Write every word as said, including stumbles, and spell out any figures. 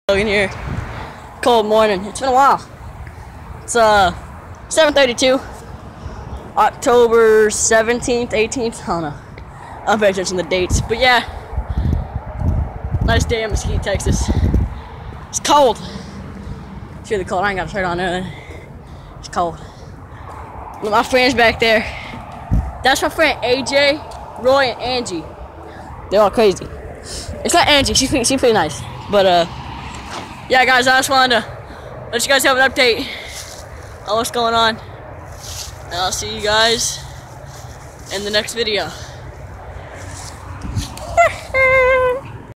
In here, cold morning. It's been a while. It's uh seven thirty-two, October seventeenth, eighteenth. I don't know. I don't pay attention to the dates, but yeah, nice day in Mesquite, Texas. It's cold. It's really cold. I ain't got a shirt on there. It's cold. Look, my friends back there. That's my friend A J, Roy, and Angie. They're all crazy. It's not Angie. She's pretty, she's pretty nice, but uh. Yeah, guys, I just wanted to let you guys have an update on what's going on. And I'll see you guys in the next video.